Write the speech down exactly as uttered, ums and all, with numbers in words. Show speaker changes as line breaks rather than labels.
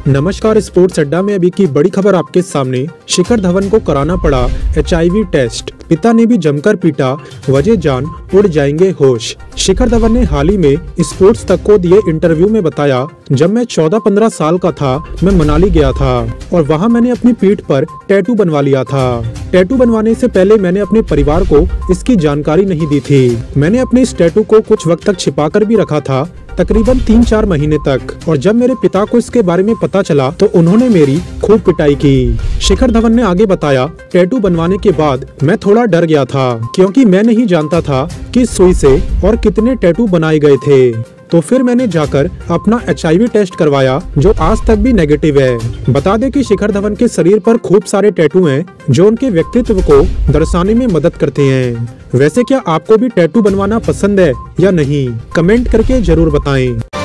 नमस्कार, स्पोर्ट्स अड्डा में अभी की बड़ी खबर आपके सामने। शिखर धवन को कराना पड़ा एच आई वी टेस्ट, पिता ने भी जमकर पीटा, वजह जान उड़ जाएंगे होश। शिखर धवन ने हाल ही में स्पोर्ट्स तक को दिए इंटरव्यू में बताया, जब मैं चौदह पंद्रह साल का था मैं मनाली गया था और वहां मैंने अपनी पीठ पर टैटू बनवा लिया था। टैटू बनवाने से पहले मैंने अपने परिवार को इसकी जानकारी नहीं दी थी। मैंने अपने इस टैटू को कुछ वक्त तक छिपा कर भी रखा था, तकरीबन तीन चार महीने तक, और जब मेरे पिता को इसके बारे में पता चला तो उन्होंने मेरी खूब पिटाई की। शिखर धवन ने आगे बताया, टैटू बनवाने के बाद मैं थोड़ा डर गया था क्योंकि मैं नहीं जानता था कि सुई से और कितने टैटू बनाए गए थे। तो फिर मैंने जाकर अपना एच आई वी टेस्ट करवाया जो आज तक भी नेगेटिव है। बता दें कि शिखर धवन के शरीर पर खूब सारे टैटू हैं जो उनके व्यक्तित्व को दर्शाने में मदद करते हैं। वैसे क्या आपको भी टैटू बनवाना पसंद है या नहीं? कमेंट करके जरूर बताएं।